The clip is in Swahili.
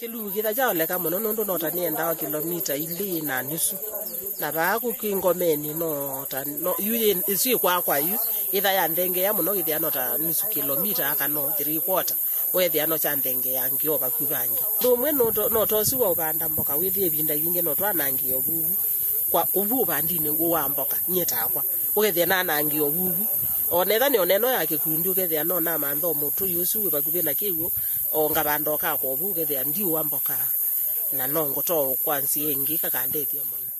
Kilungu kitha jale kama nondo nota nienda kilomita ili na nusu. Na baku kingomeni nota no yuye isi kwa yu itha ya ndenge ya muno githia nota nusu kilomita aka no 3/4 wethia no cha ndenge ya ngio bakubangi. Ndumwe noto siwa ubanda mboka withie binda binge notwa nangio bubu kwa ubu bandine wa mboka nyetakwa ugethia na nangio bubu onetha ni oneno ya kikundi ugethia no na mantho mutu yusu bakubi na kiwu o ngabando ka ko bu ugethia ndi wa mboka na no ngoto kwansi engi kakandethia muno.